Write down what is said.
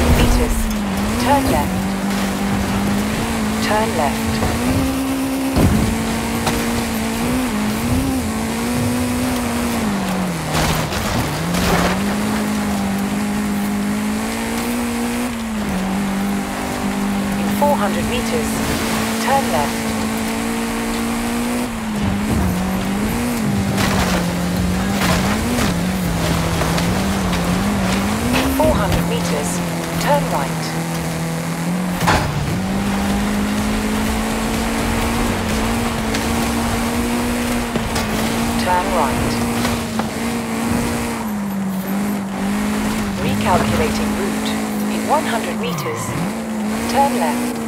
meters, turn left. Turn left. In 400 meters, turn left. In 400 meters, turn right. Turn right. Recalculating route. In 100 meters, turn left.